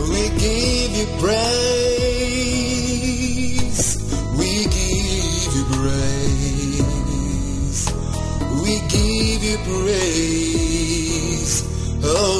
We give you praise. We give you praise. We give you praise, oh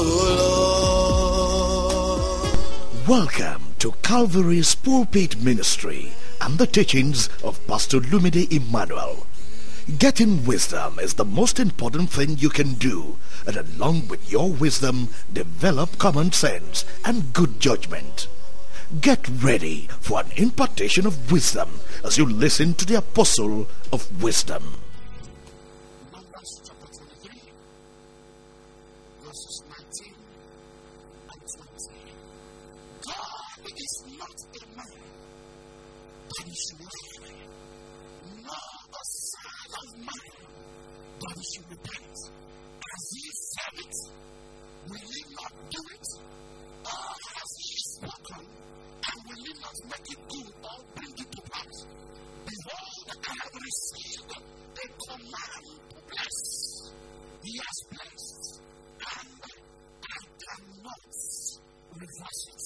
Lord. Welcome to Calvary's Pulpit Ministry and the teachings of Pastor Lumide Emmanuel. Getting wisdom is the most important thing you can do, and along with your wisdom, develop common sense and good judgment. Get ready for an impartation of wisdom as you listen to the Apostle of Wisdom. Numbers chapter 23, verses 19 and 20. God is not a man that he should lie, nor a son of man that he should repent. As he said it, will he not do it? Or has he spoken, and will he not make it good or bring it to pass? Behold, I have received a command to bless. He has blessed, and I cannot reverse it.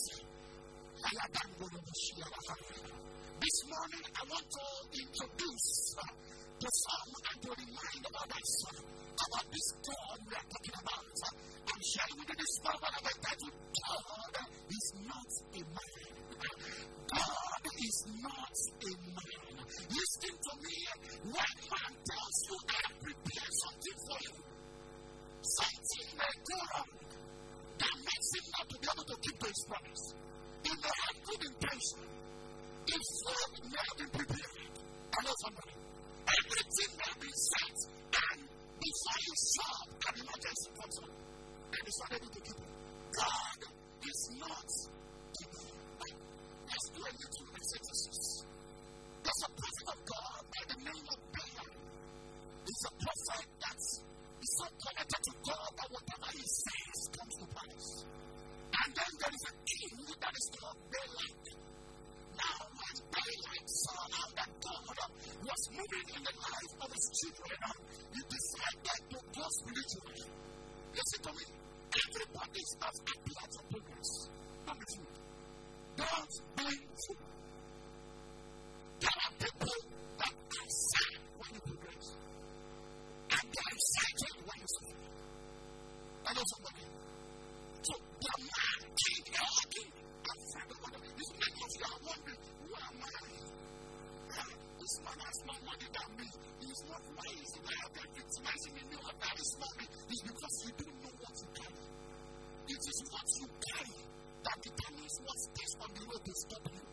This morning, I want to introduce to some and to remind others about this God we are talking about. I'm sharing with you this morning what I've entitled, God is not a man. God is not a man. Listen to me. When man tells you I have prepared something for you, something may go wrong that makes him not to be able to keep his promise. He may have good intention. His food may have been prepared. I know somebody. Everything may have been set, and before you saw an emergency comes up, and he's not able to keep it. God is not a man. Let's do a little exegesis. There's a prophet of God by the name of Balaam. He's a prophet that is so connected to God that whatever he says comes to pass. And then there is a king that is called Balak. Now, when Balak saw how that God was moving in the life of his children, he decided to go spiritually. Listen to me. Everybody starts applying for progress. Number two, don't blame food. There are people that are sad when you progress, and they are excited when you fail. I know somebody. So the man king, and friend of God. This many of you are wondering, who am I? This man has more money than me. He's not wise. Why are they victimizing me? That is not me. It's because you don't know what you carry. It is what you carry that determines what stays on the road to stop you.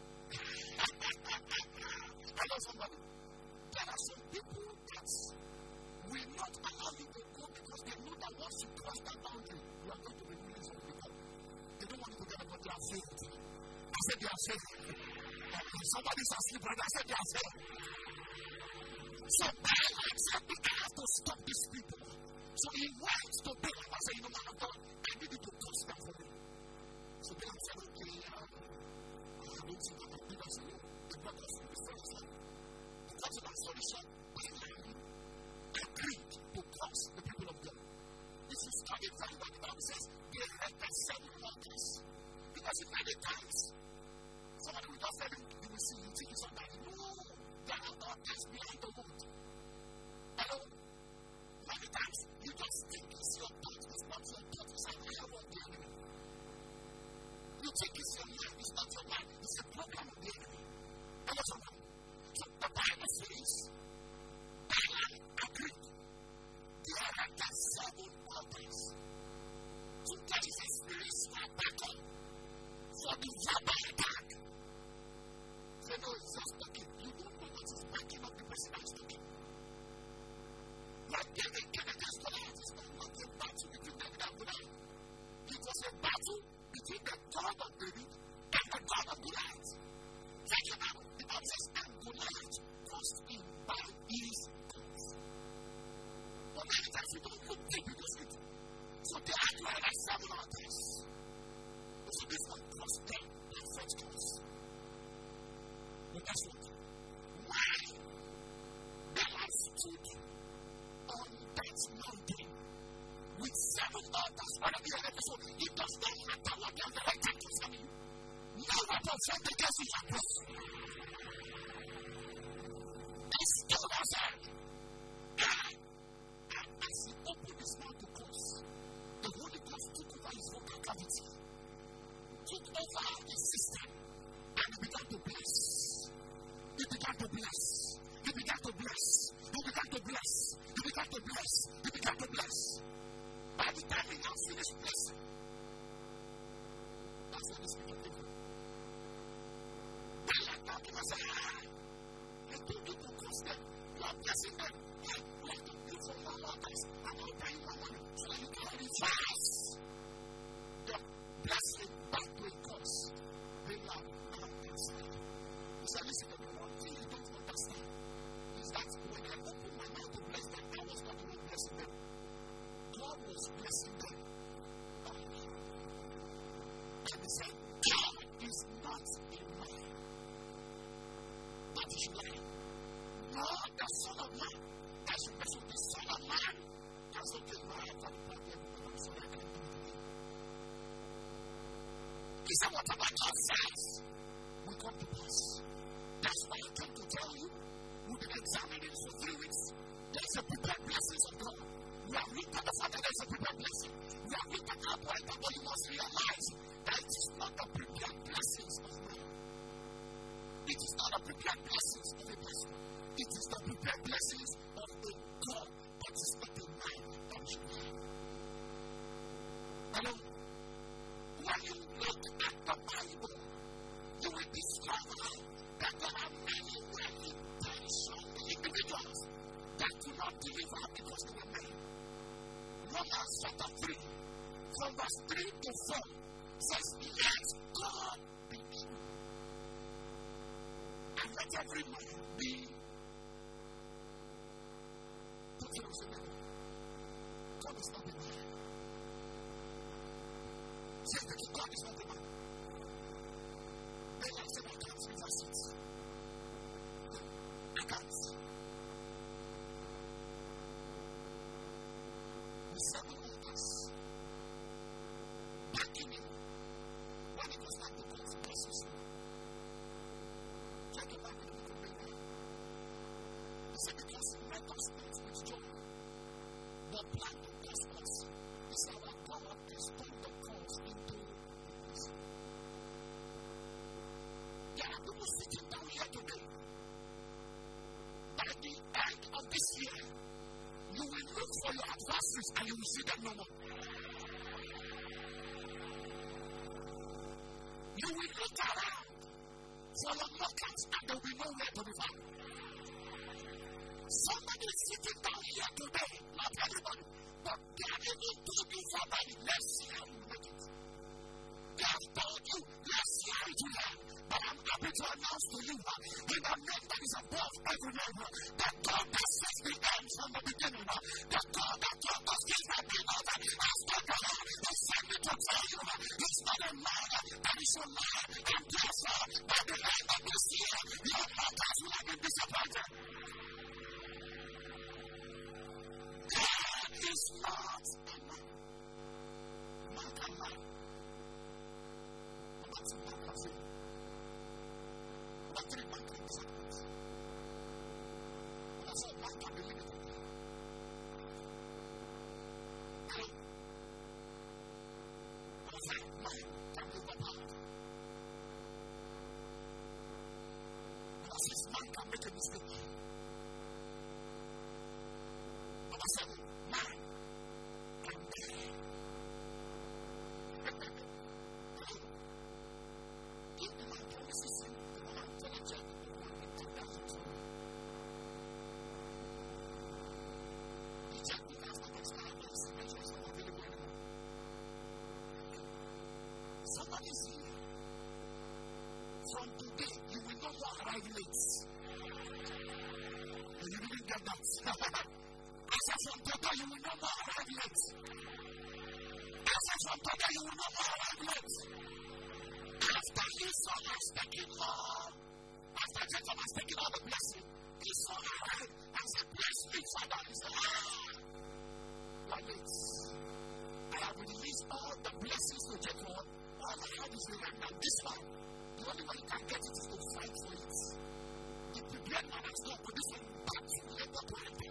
I know somebody. There are some people that will not allow you to go because they know that once you cross that boundary, you are going to be released from the people. They don't want you to get it, but they are failed. I said they are failed. Somebody's asleep, brother. I said they are failed. So Balaam said, I have to stop these people. So he went to Balaam and said, you know, man of God, I need you to touch them for me. So Balaam said, okay, I don't think I can do that for you. The brother from the first one. To cut it long story short, Balaam agreed to curse the people of God. If you study very well, the Bible says they erected 7 altars. Because in many times, somebody will just tell you will see, you think it's somebody. No, there are altars behind the wood. Hello? Many times, you just think it's your thought, it's not your thought, it's a higher one of the enemy. You think it's your mind, it's not your mind, it's a program of the enemy. Hello, somebody? So the Bible says, Balaam agreed. They erected 7 altars. So there is a spiritual battle for the verbal attack. Say, no, it's just talking. You don't know what is backing up the person that is talking. Like David against Goliath is not a battle between David and Goliath. It was a battle between the God of David and the God of Goliath. Think about it. The Bible says, and Goliath crossed him by his guns. But many times you don't look deep into it. So they had to have 7 altars. So this one crossed them in French cross. But guess what? Why Balaam stood on that mountain with 7 altars. One of the other episode, it does not matter what the other elected to say. confront the case with your prayer. He stood outside. As he opened his mouth to curse, the Holy Ghost took over his vocal cavity, took over his system, and he began to bless. He began to bless. He began to bless. He began to bless. He began to bless. He began to bless. By the time he now finished blessing, that's when the Spirit of God. They are talking and say, I told you to curse them. You are blessing them. You have to pay for your waters. I'm not paying your money so that you can reverse the blessing back to a curse. They are not inside. He said, listen, the one thing you don't understand is that when I opened my mouth to bless them, I was not the one blessing them. God was blessing them. And he said, God is not a man that he should lie, nor the Son of Man that should measure. The Son of Man does not take my heart for the problem, but I'm sorry I can't do it again. He said, whatever God says will come to pass. That's why I came to tell you, we've been examining for 3 weeks. There's a prepared blessings of God. We have looked at the fact that there's a prepared blessing. We have looked at our point, but you must realize that it is not the prepared blessings of man. It is not the prepared blessings of a person. It is the prepared blessings of a God that is not a man that should have. Hello? When you look at the Bible, you will discover that there are many well-intentioned individuals that do not deliver because they were men. Romans chapter 3, from verse 3 to 4, says, let God be true, and let every man be God is not a man. Says that God is not a man. Then I said, I can't reverse it. I can't. The 7 altars backing him when it was time to call for blessings. Check it out in the book of Mary. He said, because let us not with joy, but plan to bless us. He said, our God has turned the cause into blessing. There are people sitting down here today. By the end of this year, you will look for your adversaries and you will see them no more. You will look around for your mockers and there will be nowhere to be found. Somebody is sitting down here today, not everybody, but they are even told you for by next year you will make it. They have told you last year it will end, but I'm happy to announce to you in the name that is above every name, that God that sets the end from the beginning, that God that taught us is not the Lord, has not the Lord, He sent me to tell you, He's not a man that He should lie, and therefore, by the end of this year, your mockers will have been disappointed. God is not a man. Man can lie. But that's a man can say. But 3 man can disappoint. But I said man can be limited. Okay? But I said man can be overpowered. But I said man can make a mistake. But I said man can die. If the man promises you, the man tells you, the man will do that. The checkbook has not expired, the signature is not available anymore. Somebody is here. From today, you will no more arrive late. And you didn't get that. I said from today, you will no more arrive late. I said from today, you will no more arrive late. After Esau has taken all, after Jacob has taken all the blessing, Esau arrived and said, bless me, Father. He said, you are late. I have released all the blessings to Jacob. All I have is the remnant. This one, you only way you can get it is to fight for it. The prepared man has no condition but to labor to enter.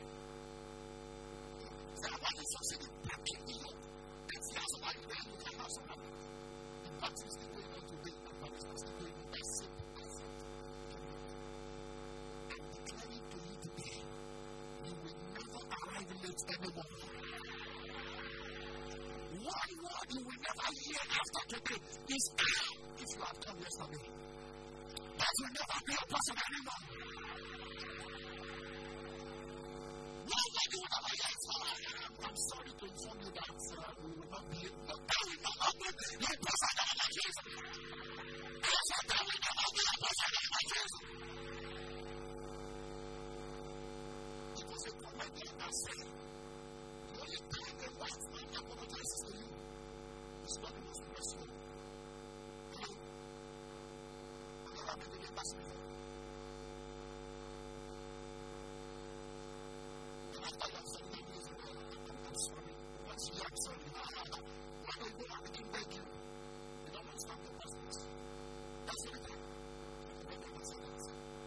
So when you succeed in breaking the yoke, if you have somebody there, you can have somebody. The battle is still going on today, and the battle is still going on. That's it. I'm declaring to you today, you will never arrive late anymore. One word you will never hear after today is if you have come yesterday. That will never be a person anymore. One word you will never hear is I'm sorry to inform you that we will not be able to be a person anymore. I said that we will never be a person anymore. It was a comedian that said, the only time a white man apologizes to you is when he was wrestling. Hello? I'm the ambassador. And after you have said that, I'm sorry. Once you are sorry, why don't you go and begin begging? You don't understand the process. That's the thing. God is not.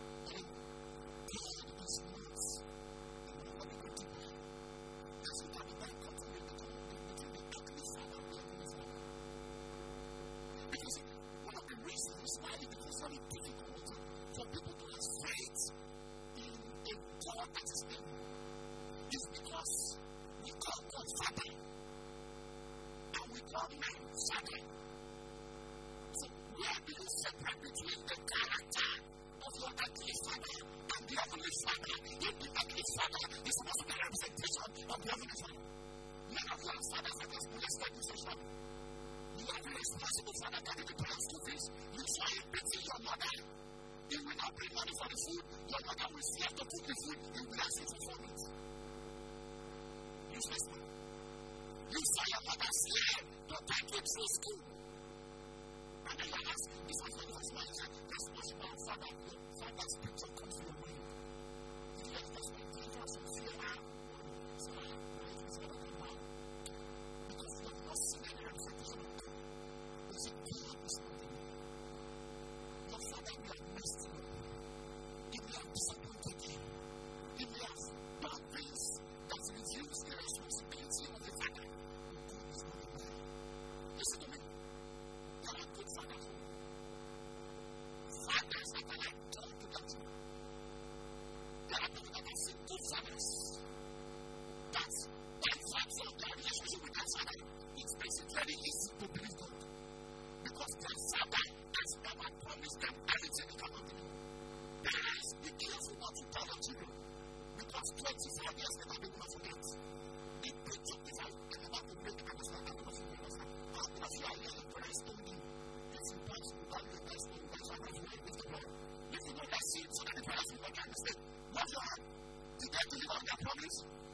That's what I'm about to do. Between the ugly father and the ugly father. Because one of the reasons why it becomes very difficult for people to have faith in a God that is able is because we call God Father and we call men Father. So where do you separate between the character of your ugly father and the heavenly father? If the ugly father is supposed to be a representation of the heavenly father, none of your fathers that has molested you sexually. You are the responsible for that the parents do this. You saw him beating your mother. He will not bring money for the food. Your mother will fear to cook the food. He will ask you for 4 minutes. Useless man. You saw your mother slave to take you through school. And then you ask, this was the first man. That's what my father, your father's picture comes to your mind. Did you have this one? Did you have some fear? So I have this one come out. Because you have not seen any representation of God. You see, God is not in you. Your father will have messed you up. He will have disappointed you. He will have done things that reveals the responsibility of the father. But God is not in you. Listen to me. You are a good father. Fathers that are like God to that man. There are people that have seen good fathers. That by virtue of their relationship with their father, it makes it very easy to believe God. Because their father has never promised them anything they cannot do. Parents, be careful what you tell your children. Because 25 years later, they will not forget. The picture is out and about to make understand. I don't know if you understand. How many of you are here? Your parents told you, if you pass, you value your best, you guys are not going to lift the blood. If you don't, that's it, so that the parents will not understand. What's your hand? Did they deliver on their promise?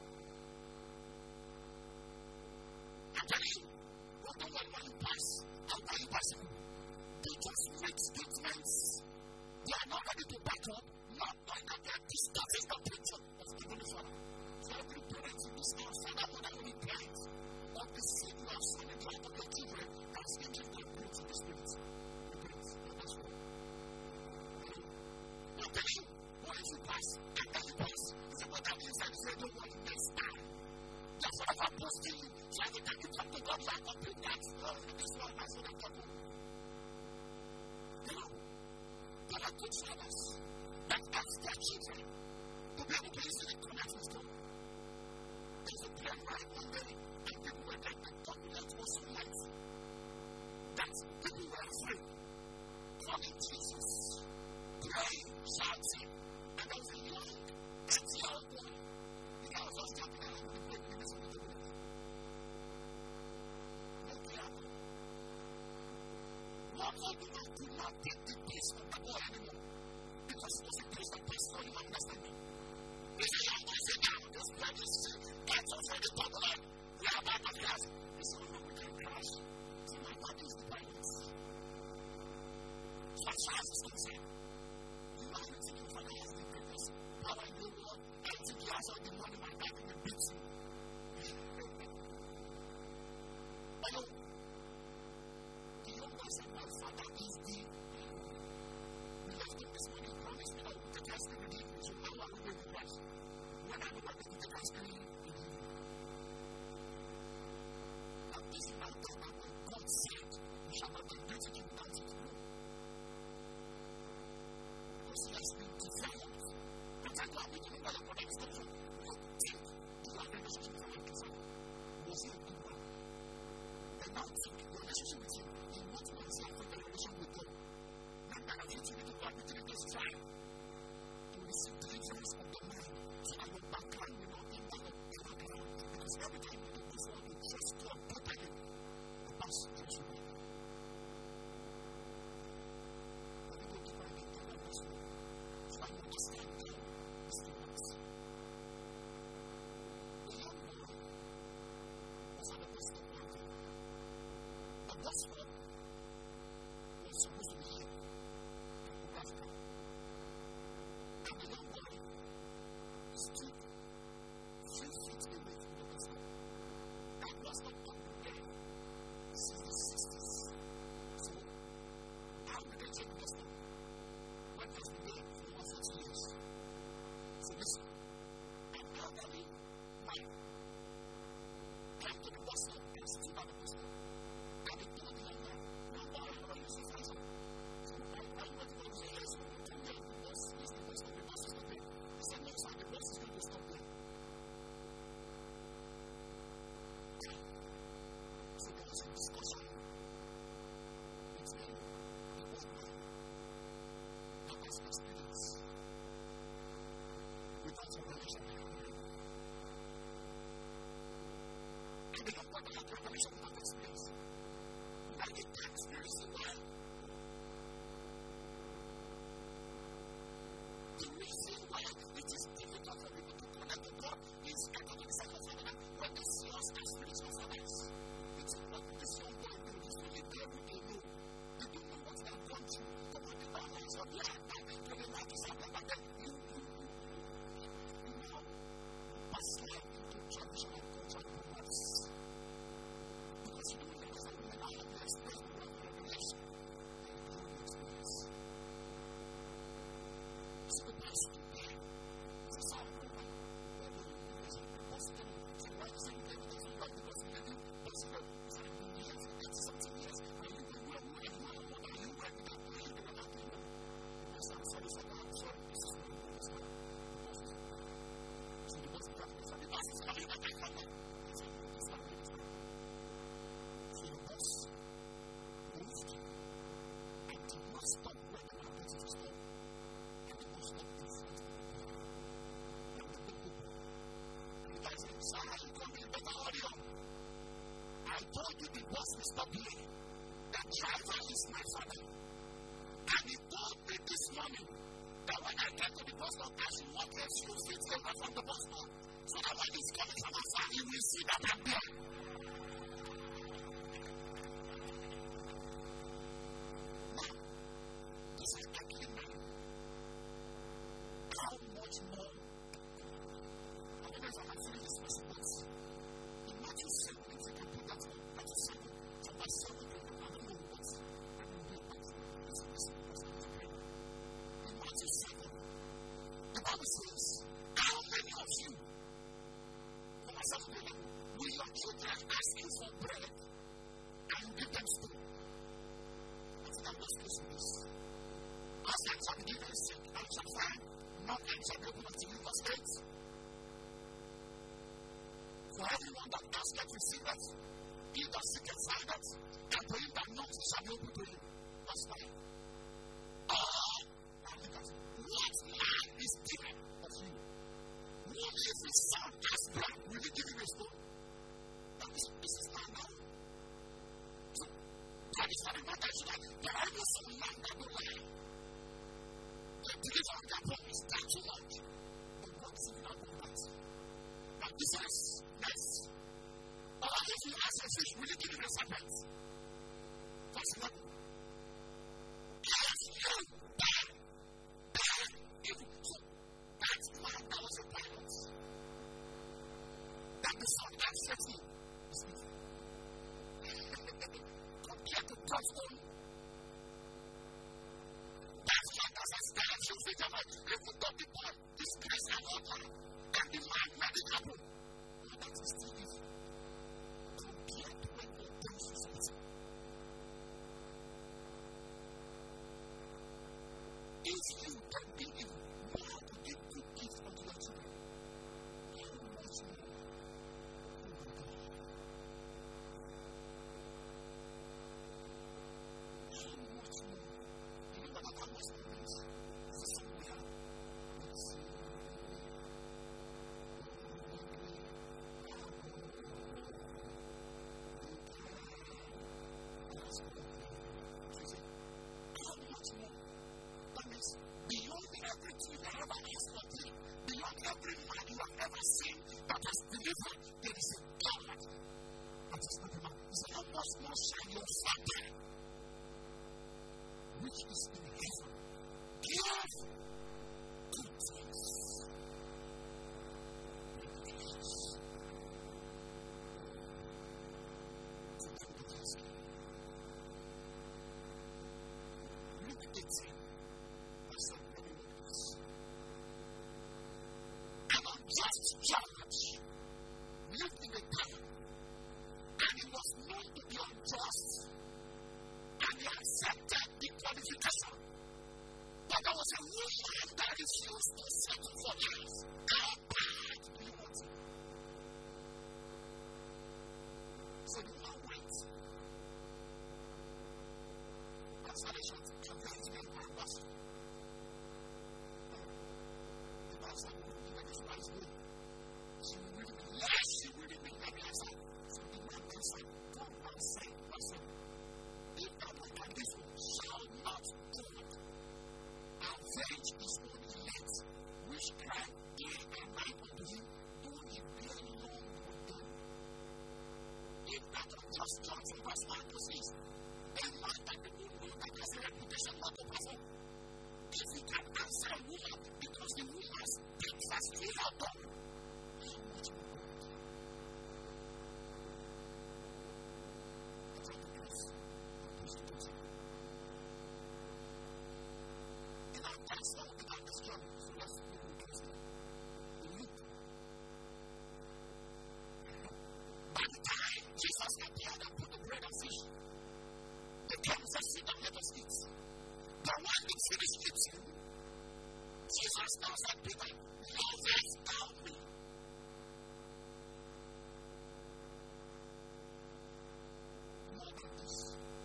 I'm telling you, what the one when you pass, how are you passing? They just make statements. They are not ready to back up, not knowing that they are distorting the picture of the Heavenly Father. So every parent in this house, father, mother, only parents, of the seed you have sown in the heart of your children, that's making them growth in the spirit. Repent. That's right. I'm telling you, what if you pass? And then you pass. It's about that inside the say, don't want next time. That's what I'm posting you. So every time you come to God, you are complete that. This one, that's what I'm talking about. You know, there are good fathers that ask their children to be able to easily connect with God. There's a prayer right one day, and people were like, the document was so light that people were afraid. Calling Jesus, praying, shouting, and there was a young, 8-year-old boy. The guy was just jumping around with the book in his own little book. No piano. One old woman could not take the peace of the boy anymore. Because it was a place that passed all you understand me. If you young boy say, now, this blood is that's already popular. We are about to crash. He said, oh no, we can crash. So my body is the violence. So as far as it's concerned, you are everything your father has the greatest power in the world. I think he has all the money, my back will beat you. Hello? The young boy said, my father is the I don't need to know where your product is coming from. What think do you have a relationship with your kids? Was he a good one? And now think your relationship with him, in what way is he affecting your relationship with God? Not that you need to go and between those try to receive deliverance of the mind so that your background will not enter your background. Because every time you do before you trust God totally, the past is your back. Let me go to my internal person so I understand these things. The young boy was at the bus stop one day. The bus stop was supposed to be here. And the young boy stood 3 feet away from the bus stop. That was not happened there since the 60s. So, how did they check the bus stop? What has been there for over 40 years? So, listen, an elderly man came to the bus stop and stood at the bus stop. And he told the young man, "Young boy, how are you so fast?" So, are you waiting for the years? The bus is the bus stop. The bus is not there. He said, "No, sir, the bus is going to stop there." So there was a discussion between the old man and his experience without a revelation. And the young man had revelation without experience. When he had experience in life, the reason why it is difficult for people to connect to God is Catholic psychopharmacology when they see us as spiritual fathers. It's what this young boy do. It's really there with they know. They don't know what they have gone through. Come on, the balance of life. When they like to say, like that, you now pass life into traditional culture and practice. Because you don't realize that when I have the experience of revelation, they have the experience. So the person there is a sound woman. Where the person so why you say you can't do that? Because you live in person that has been here for 30-something years. And you go, where are you? What are you? Where did you go? You don't have to know. Because I'm sorry, I'm sorry. This is not the best one. So the person that is the bus is coming back and coming. So it's not the best one. So the bus moved and did not stop where they were going to stop. And the bus stopped in front of the people. And the big people. And the guy said, "Sir, you told me better hurry up. I told you the bus will stop here. The driver is my father. And he told me this morning that when I get to the bus stop, I should walk a few feet away from the bus stop. So that when he's coming from afar, he will see that I'm there." Now, this is actually mine. How much more? I don't know if I'm actually this person, but in Matthew 7, if you can put that on, Matthew 7, from verse 7 to 11, I don't know what I will do, but this is in Matthew 7, the Bible says, "How many of you, from verse 7 to 11, will your children ask you for bread and you give them stone?" I think I'm just close to this. "Ask and shall be given, seek and shall find, knock and shall be opened unto you." Verse 8. "For everyone that asketh receiveth, he that seeketh findeth, and to him that knocks it shall be opened to him." Verse 9. Now look at it. What man is given of you? What if his son asks bread? Will he give him a stone? Now this is now. So that is not a matter that there are no some land that don't lie. They deliver their promise that too much. But God is even out of that. Now this is next. Or if you ask a fish, will you give him a serpent? Verse 11. If you bear evil. So that man that was a pilot, that the son that set him is evil. Compared to God's own. That's what does a spiritual figure like. If you got the boy, this grace and water, and the man made it happen. That is still evil. Compared to when God does something. If you can be evil, how to give good gifts which is in heaven give good things. Luke 18, verse 7. An unjust judge lived in a town, and he was known to be unjust, and he accepted the qualification. But there was a woman that refused to settle for life. How bad do you want it? So the woman went. Consolation conveys me for a pastor. The pastor will give this wise woman. She will be less, she will be less. So the man answered, God and said, listen, if that one like this one shall not God avenge his own elect, which cry day and night unto him, though he bear long with them. If that unjust judge in verse 1 says, a man that people know that has a reputation not to perform, if he can answer a woman because the woman's things are still out done, how much more God? I try to close. I'm pleased to continue. In our text, now we began this journey, so let's move to Tuesday. In Luke. By the time Jesus appeared and put the bread and fish, they came and said, sit down, let us eat. But when they finished eating, Jesus now said, Peter, lovest thou me? More than this.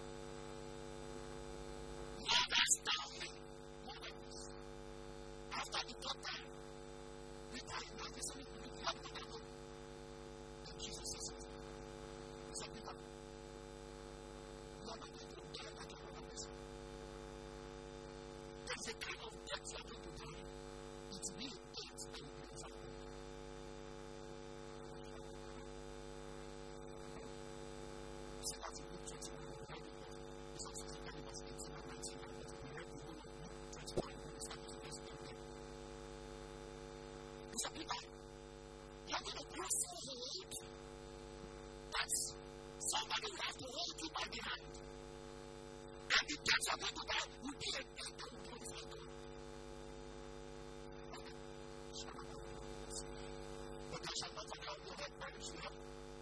Lovest thou me? More than this. After the third time, Peter, you are listening to me, you have not done. Then Jesus says, he said, Peter, you are not going to die like another person. There is a kind of death you are going to die. It will be a death that will be exalted. See that in Luke 21, we read it. It's also in verse 18 and 19, but we read the whole of Luke 21, and we start to verse 10. He said, Peter, you are going to grow so old that somebody will have to hold you by the hand. And the death you are going to die will be a death that will glorify God. But thou shalt not allow your head perish here.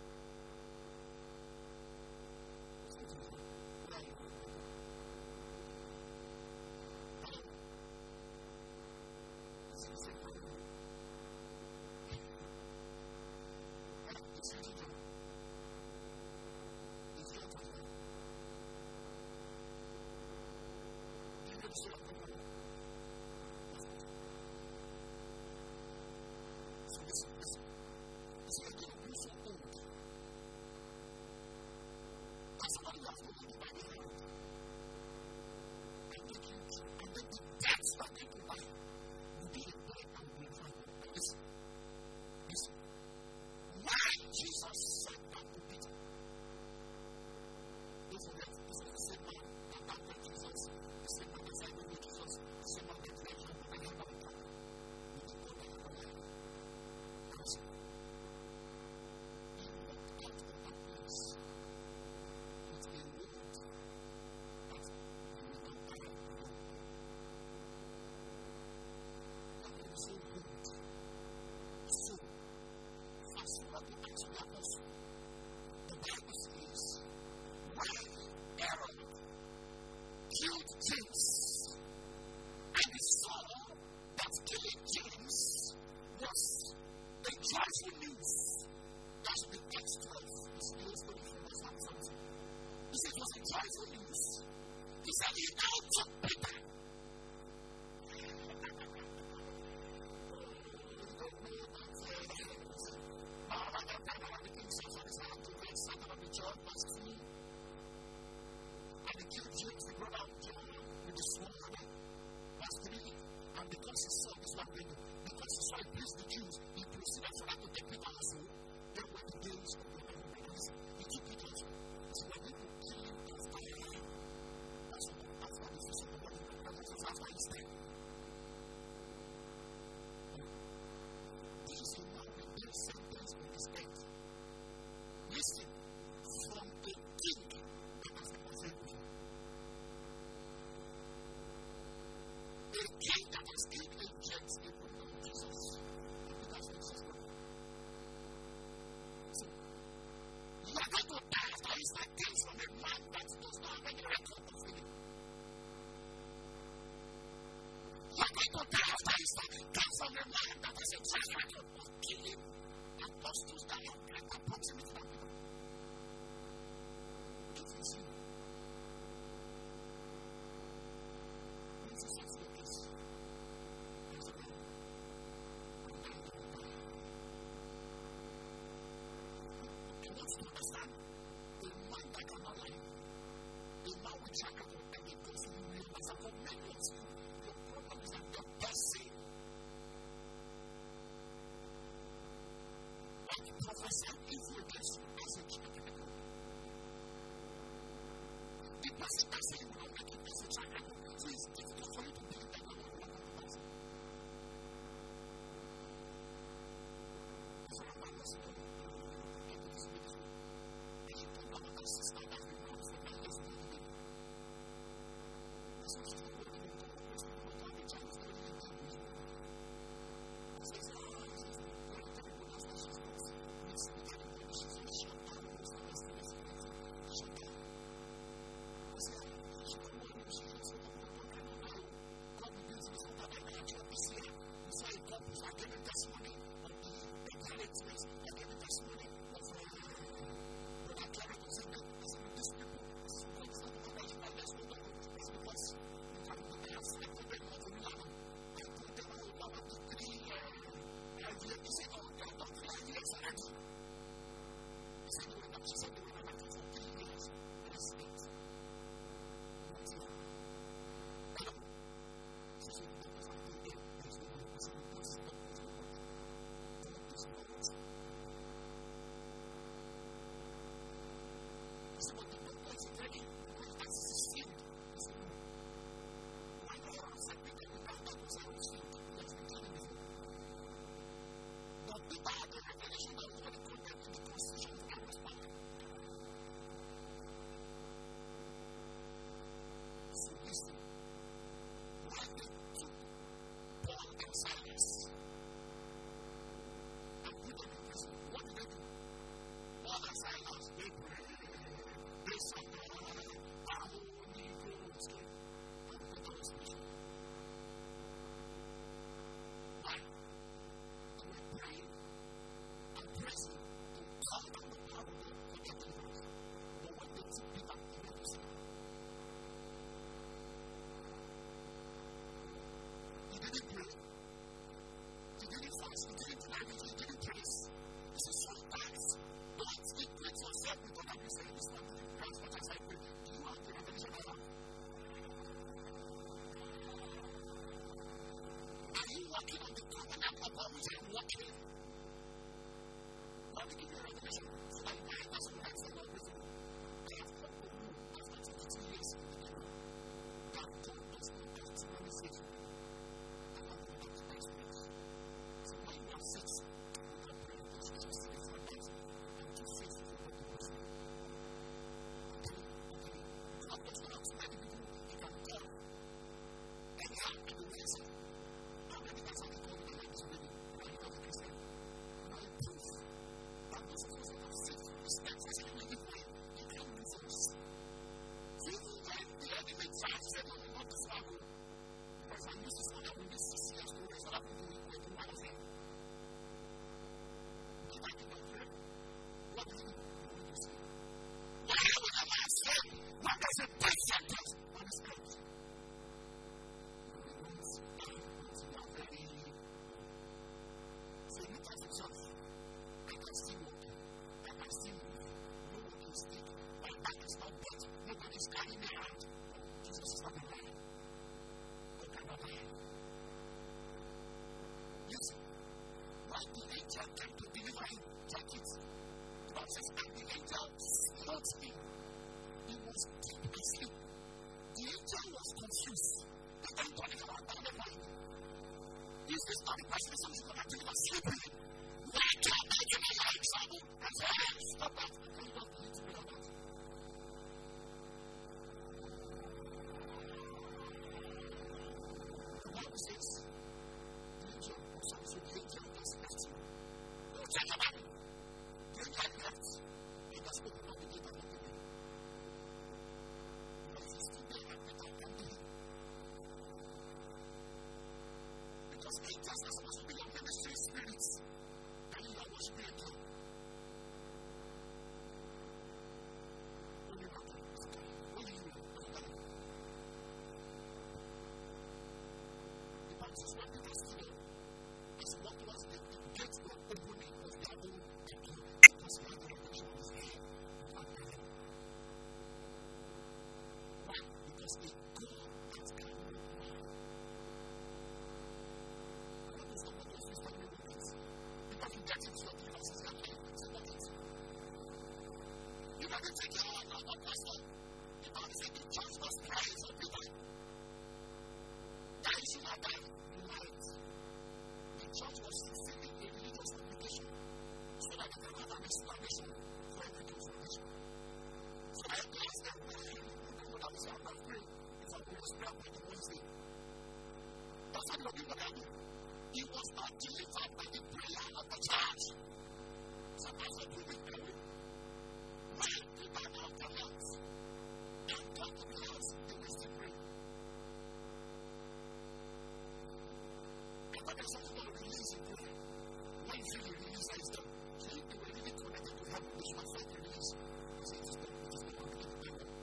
So listen. So you're going to be so old. And somebody will have to hold you by the hand and take you through. And then the death you are going to die will be a death that will glorify God. Now listen. Why Jesus said that to Peter? Don't forget, this is the same man that baptized Jesus, the same man that said to Jesus, the same man that led him and him on the top. We did not let him alive. Because he walked out of that place with a road that he will not die alone. That will be so good. So, fast forward to Acts of the Apostle. The Bible says, when Aaron killed James, and he saw that killing James was a joyful news. That should be Acts 12. This is the story from verse 17. He said it was a joyful news. He said he now took Peter. And he killed James, the brother of John, with the sword. Verse 3. And because he saw this one thing, because he saw it pleased the Jews, he proceeded for that to take Peter also. Then were the days of the Romans. He took Peter also. So we're going to kill him after people die after Easter came from a man that has a track record of killing apostles that have greater proximity than people. If you see, this is such a case. And once you understand, a man that cannot lie, a man with track record, and a person who realizes that for many of you, your problem is that the person that prophesied evil against you as a track record. The person that says you will not make it as a track record, so it's difficult for you to believe that you will not make it. So I'm not listening. Sister that we know for many years ago. This was the word of the person who got the Chinese very little. He says, this is the very terrible last that she's got. It's the terrible, she's a short down, it's the best of this, short down. I said, she don't want you, she's just a little bit of a God will build this over there, and you're this year. We saw a couple that gave him testimony of the characters, that gave him testimony of these people, God is not the one that you are less with them. It's because you can put them aside for them not to be loving. I put them all over the 3 years. He said, oh, they're not 3 years already. He said, she said they were not for 3 years. That's it. What's it? Hello? She said, because I told them, there's no way. I said, because it's not what you want. Don't do so. So what the doctor is ready, because that's his sin. He said, no. Why do you have said Peter without that was our sin? Let's be telling you. But Peter had a revelation that was going to content in the constitution of Aaron's power. So listen, why they took Paul and Silas and put them in prison? What did they do? Paul and Silas, they prayed. They sang the Holy Ghost came and Peter was preaching. Why? They were praying and praising to call down the power of God for their deliverance. But when they took Peter, they went to sleep. He didn't pray. He didn't fast. He didn't deny it. He didn't praise. He said, sometimes don't equate yourself with what I'm saying. This one didn't pray as much as I pray. Do you have the revelation I have? Are you working on the covenant upon which I'm working? Let me give you a revelation so that you can enter some rights and not with you. I have come to you after 22 years in the kingdom. That God does not have to manifest you. I want to have to experience. So when you are set, you can pray with us just in front of you and to faith for what you are saying. God does not have to many people you can call. And how can you answer? How many times have you called me like this already? When you are a Christian, you are a proof that most of us have faith, respect, especially when you This is what Peter stood up. As what was the gate were opening of their own people because he had the revelation of his head. Why? Because a God that can move man. What is the what is the meaning of it? Because you get into your deliverance, it's not like it's not it. You got to take your own pastor. The Bible said the church was praying for Peter. That he should not die. You lied. The church was fulfilling a religious obligation so that they can have an explanation for every confrontation. So I asked them, who that was out of prayer if I was praying on the Wednesday. That's what the people are doing. He was not delivered by the prayer of the church. Sometimes I do it prayer. When people are out of house and come to the house, they will still pray. And there's something about release in prayer. When you feel the release, that is done. So if they were really connected to heaven, they should have felt the release. I say, it is done. It is done. I'm going to do it.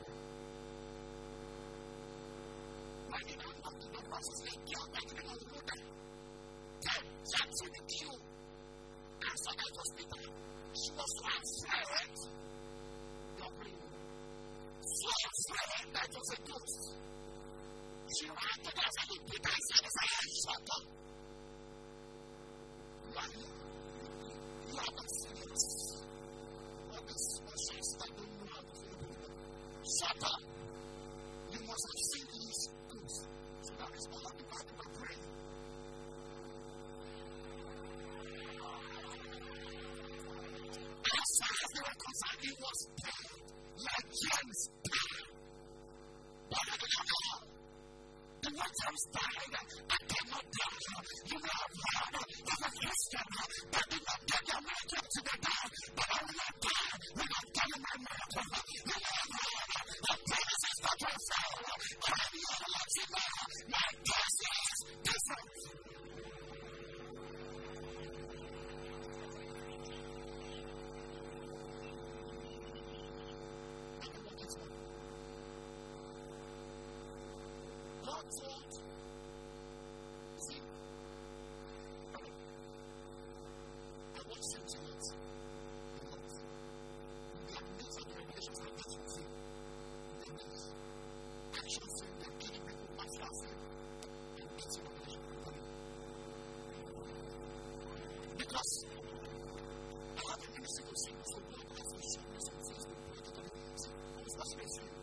Why did I not do that? Because they killed by the name of water. That's in the queue. And so that was Peter. She was so afraid. You're praying. So afraid that was a ghost. She ran to the other Peter and said, shut up. You are not serious. All these specials that don't know how to feel people. Shut up. You must have seen these ghosts. So that is all the Bible are praying. As far as they were concerned, he was dead. Like James died. But I don't know. The one James died, I cannot die. You may have heard of a Christian that did not get their marriage to the die. But I will not die when I'm telling my marriage. You may have heard of promises that will fail. But I will not let you know. My case is different. God told, see, I want you to let the Lord. There are many of the revelations that get fulfilled. There are many. Action saying they're killing people, mafia saying, and getting revelation from them. Because I have a ministry to sing, so God has to show me some things to put it on the news. It's not supposed to be.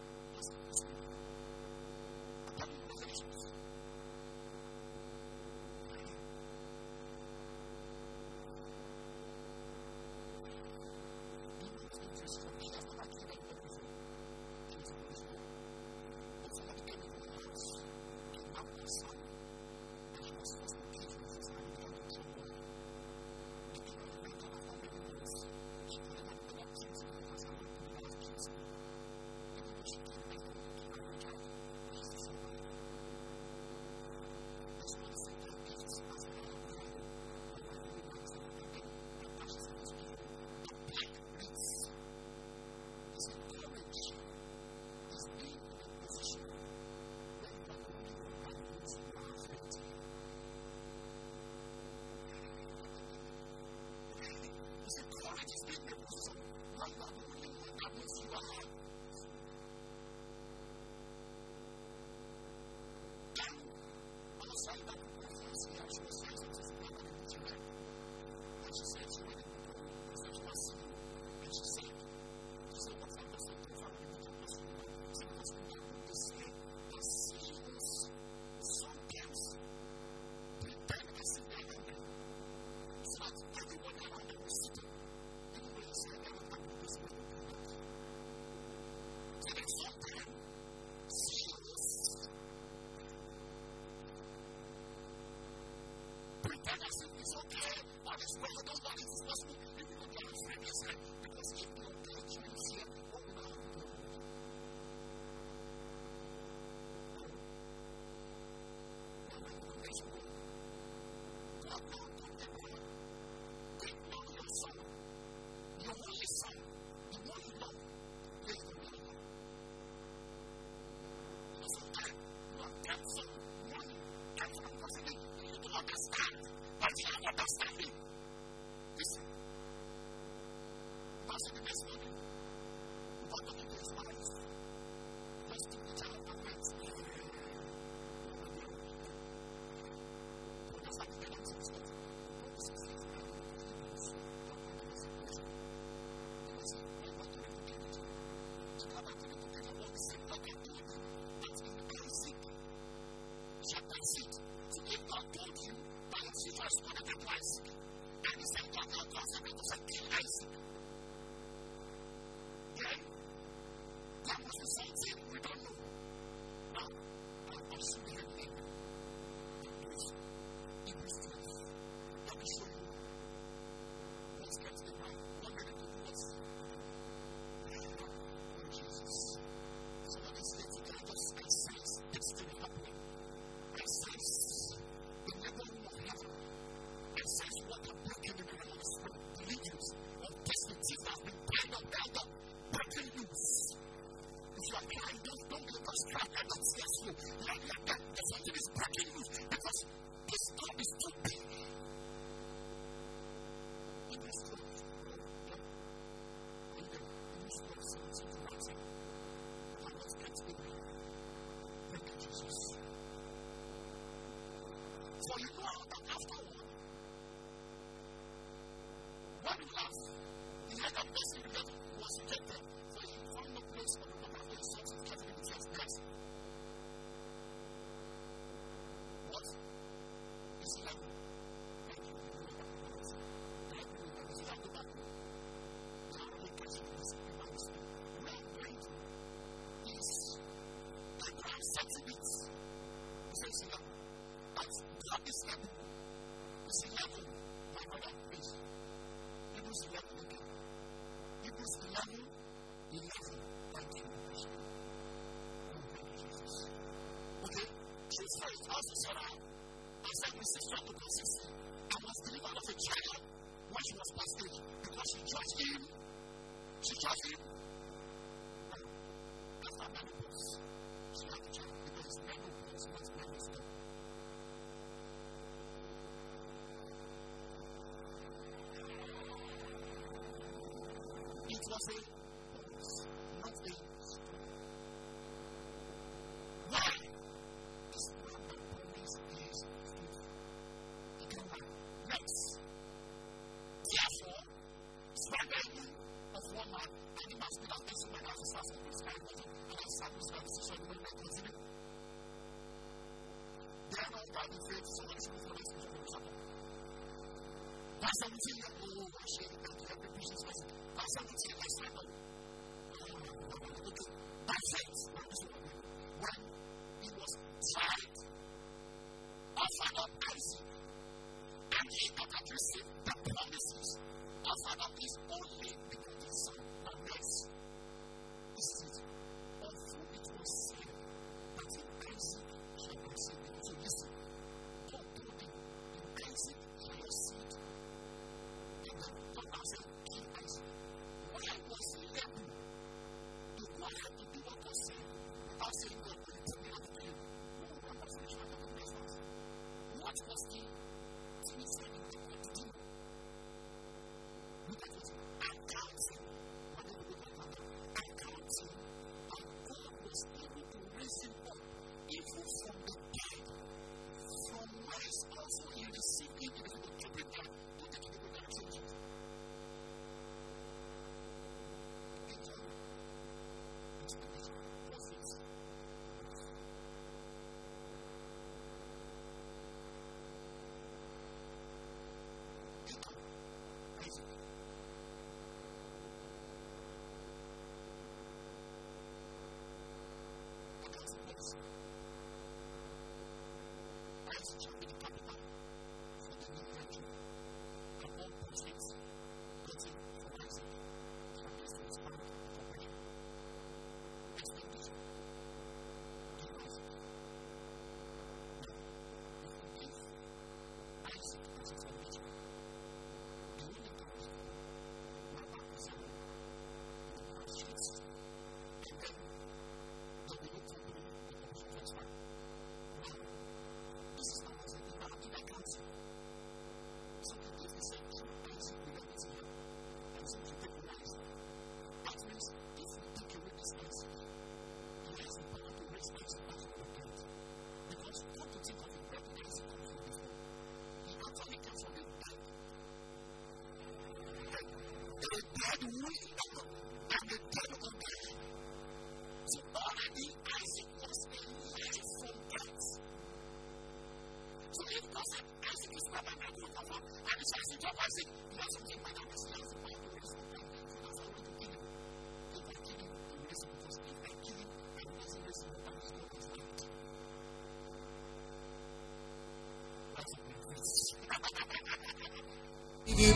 You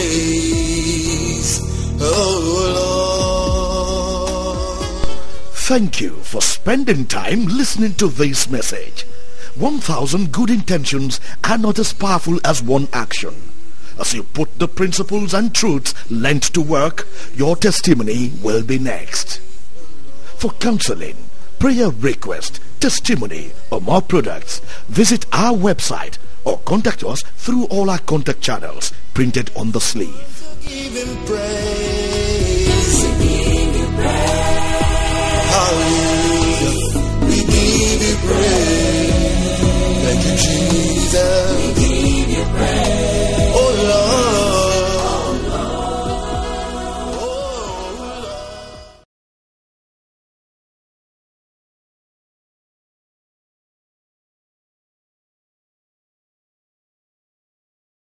praise, oh Lord. Thank you for spending time listening to this message. 1,000 good intentions are not as powerful as one action. As you put the principles and truths learned to work, your testimony will be next. For counseling, prayer request, testimony, or more products, visit our website or contact us through all our contact channels printed on the sleeve. Give him praise. We give you praise. Hallelujah. We give you praise. Thank you, Jesus.